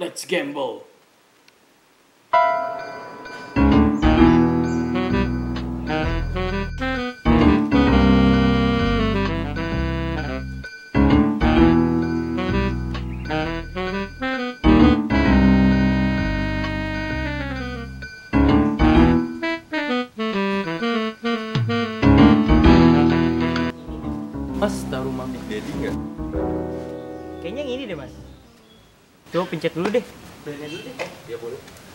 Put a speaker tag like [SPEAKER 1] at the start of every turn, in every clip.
[SPEAKER 1] let's gamble.
[SPEAKER 2] Mas, tahu rumah Big Daddy nggak?
[SPEAKER 3] Kayaknya yang ini deh, Mas. Coba pencet dulu deh.
[SPEAKER 2] Pencet dulu deh. Ya boleh.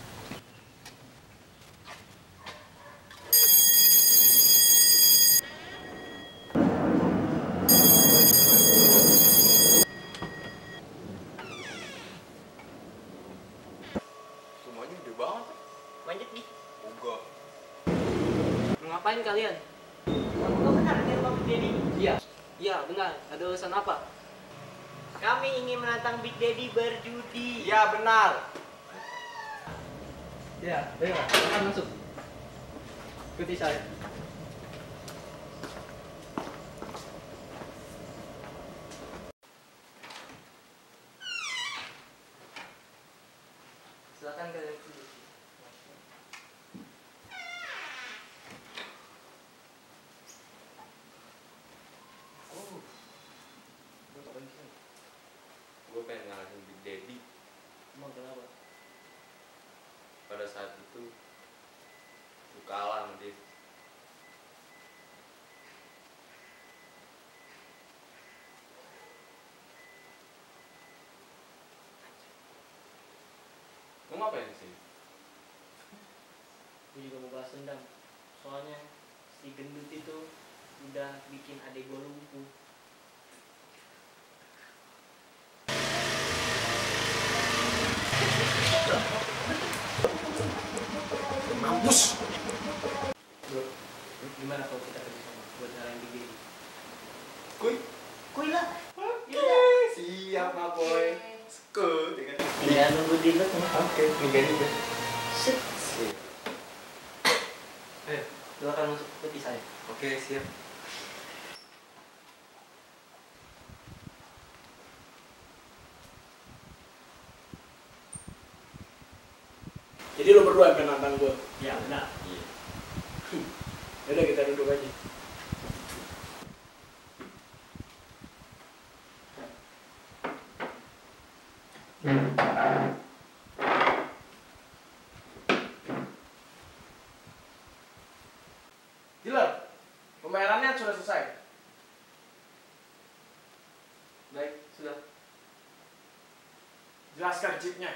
[SPEAKER 2] Semuanya gede banget.
[SPEAKER 3] Lanjut nih.
[SPEAKER 2] Enggak.
[SPEAKER 3] Mau ngapain kalian?
[SPEAKER 4] Kau benar ini rumah Big Daddy?
[SPEAKER 3] Iya. Iya, benar. Ada urusan apa?
[SPEAKER 4] Kami ingin menantang Big Daddy berjudi.
[SPEAKER 2] Iya benar.
[SPEAKER 3] Iya, ayo, silakan masuk. Ikuti saya. Silakan kalian duduk.
[SPEAKER 2] Gue pengen ngalahin Big Daddy.
[SPEAKER 3] Emang kenapa?
[SPEAKER 2] Pada saat itu gue kalah sama dia. Mau ngapain sih?
[SPEAKER 3] Gue juga mau balas dendam. Soalnya si gendut itu udah bikin adek gue lumpuh.
[SPEAKER 1] Mampus.
[SPEAKER 3] Bro, gimana kalau kita kerja sama buat nyalain Big Daddy?
[SPEAKER 2] Kuy.
[SPEAKER 4] Kuy lah.
[SPEAKER 2] Siap Pak Boy. Sekut ya kan?
[SPEAKER 3] Ya, nunggu di lot ya.
[SPEAKER 2] Oke, ninggalin gue.
[SPEAKER 3] Sip.
[SPEAKER 2] Siap.
[SPEAKER 3] Ayo, silakan masuk ikuti saya.
[SPEAKER 2] Oke, siap.
[SPEAKER 1] Jadi lo berdua yang penantang gue.
[SPEAKER 3] Ya, benar.
[SPEAKER 2] Iya.
[SPEAKER 1] Yaudah kita duduk aja. Dealer, pembayarannya sudah selesai.
[SPEAKER 3] Baik, sudah.
[SPEAKER 1] Jelaskan chipnya.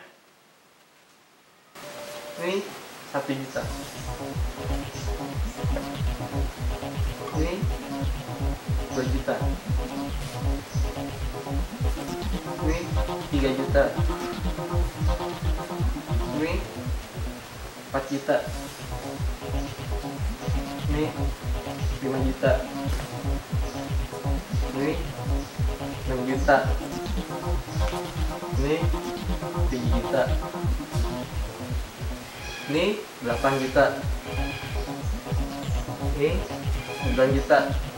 [SPEAKER 3] Ini 1 juta. Ini 2 juta. Ini 3 juta. Ini 4 juta. Ini 5 juta. Ini 6 juta. Ini 7 juta. Ini 8 juta. Ini 9 juta.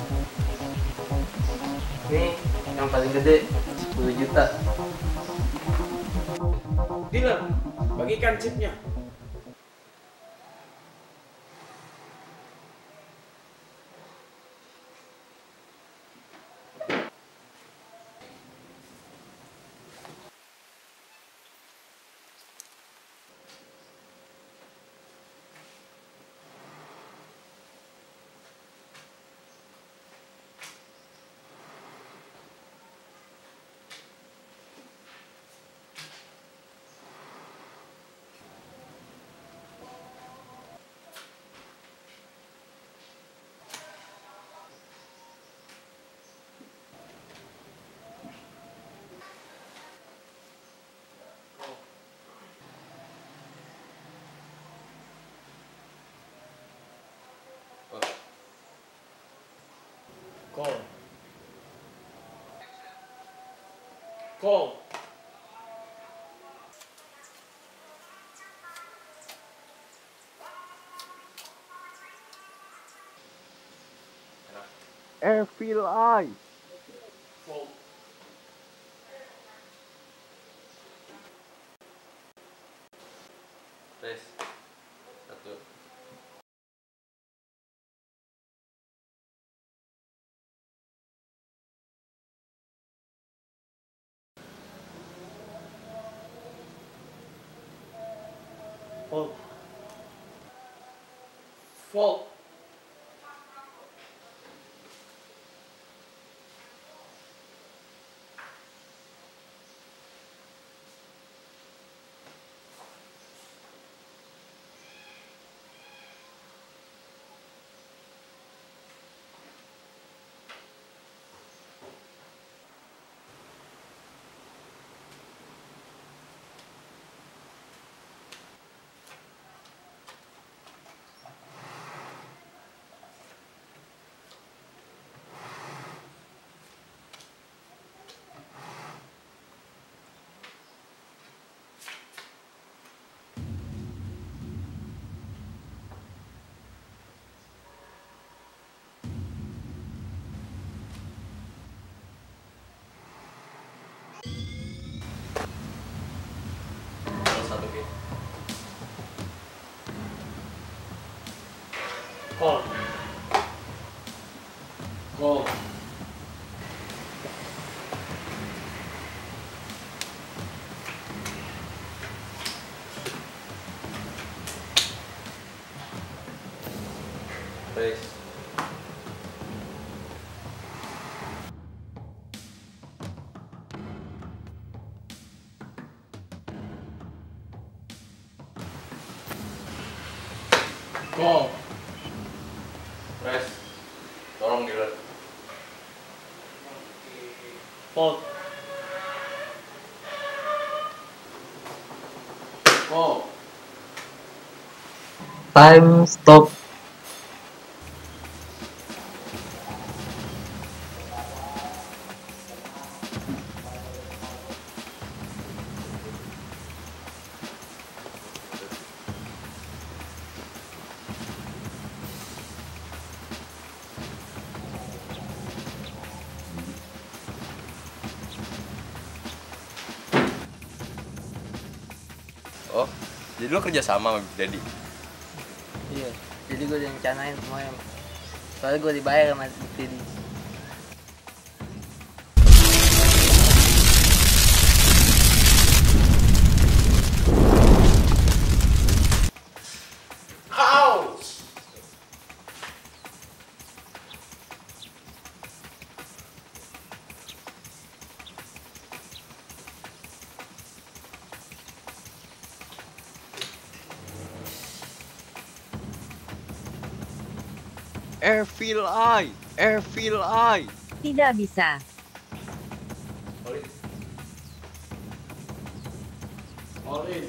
[SPEAKER 3] Ini yang paling gede 10 juta.
[SPEAKER 1] Dealer, bagikan chipnya. Call. Call.
[SPEAKER 5] Evil Eye.
[SPEAKER 1] Call. Fault.
[SPEAKER 2] Satu hit.
[SPEAKER 1] Call. Call.
[SPEAKER 2] Race.
[SPEAKER 1] Call.
[SPEAKER 2] Race. Tolong dealer.
[SPEAKER 1] Fault. Call.
[SPEAKER 6] Time stop.
[SPEAKER 2] Oh, jadi lo kerja sama sama Big Daddy?
[SPEAKER 6] Iya, jadi gue udah rencanain semuanya. Soalnya gue dibayar sama Daddy.
[SPEAKER 1] Ouch!
[SPEAKER 5] Evil Eye, Evil Eye.
[SPEAKER 7] Tidak bisa.
[SPEAKER 2] All in.
[SPEAKER 1] All in.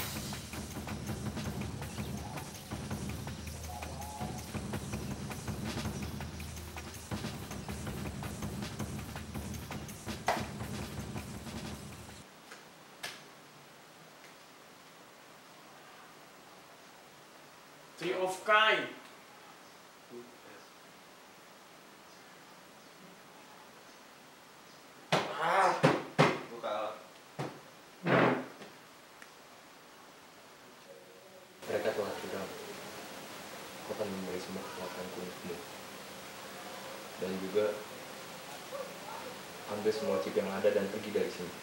[SPEAKER 1] Three of kind. Ah,
[SPEAKER 2] Gue kalah. Mereka telah bilang, aku akan memberi semua kekuatanku untukmu. Dan juga ambil semua chip yang ada dan pergi dari sini.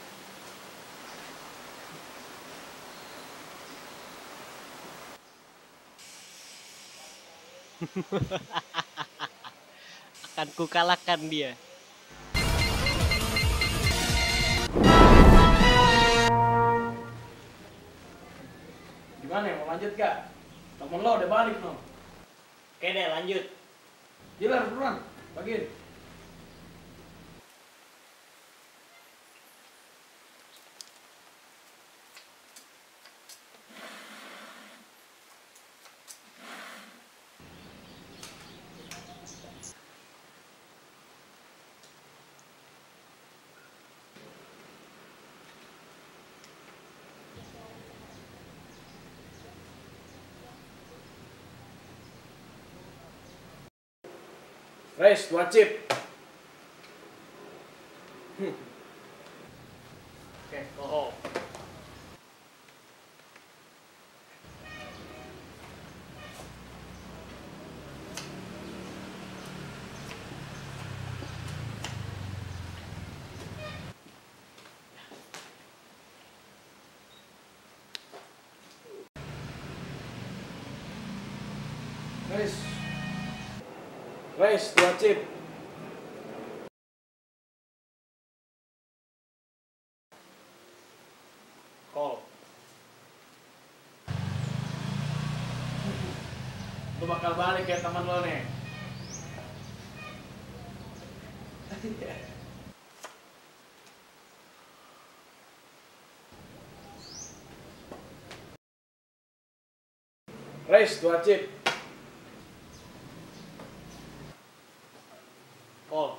[SPEAKER 6] Akan ku kalahkan dia.
[SPEAKER 1] gimana ya, mau lanjut gak? Temen lo udah balik no.
[SPEAKER 4] Oke deh, lanjut.
[SPEAKER 1] Dealer buruan, bagiin. Race, 2 chip.
[SPEAKER 3] Oke, go home.
[SPEAKER 1] Race 2 chip.
[SPEAKER 3] Call.
[SPEAKER 1] Lu bakal balik ya teman lo nih. Race 2 chip.
[SPEAKER 3] Call.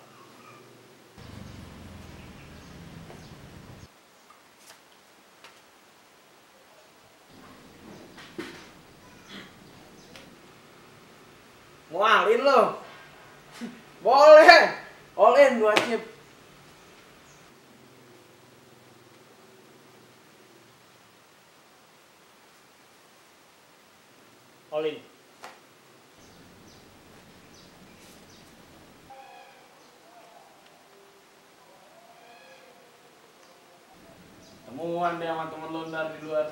[SPEAKER 1] Mau all in lo? Boleh. All in 2 chip.
[SPEAKER 3] All in.
[SPEAKER 1] Temuan deh sama temen lo ntar di luar.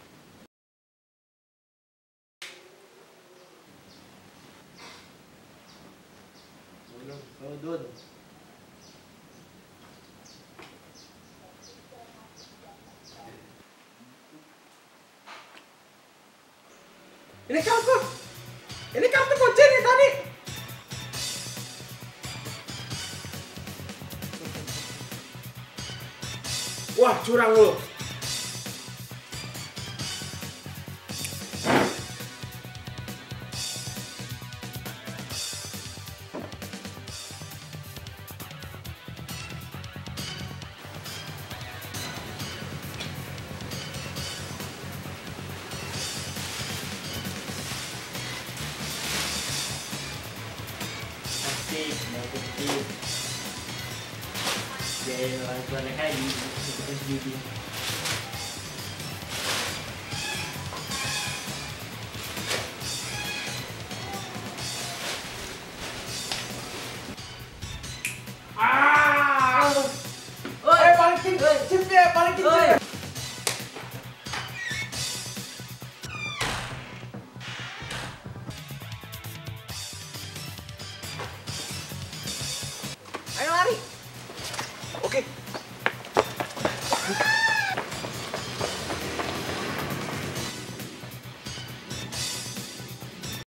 [SPEAKER 6] Dun.
[SPEAKER 1] Ini kartu. Ini kartu kunci nih tadi. Wah, curang lu.
[SPEAKER 3] Asik, mau kecil. Jadi orang tua mereka di terus judi.
[SPEAKER 1] Balikin chipnya, balikin chipnya.
[SPEAKER 6] Ayo lari.
[SPEAKER 2] Oke,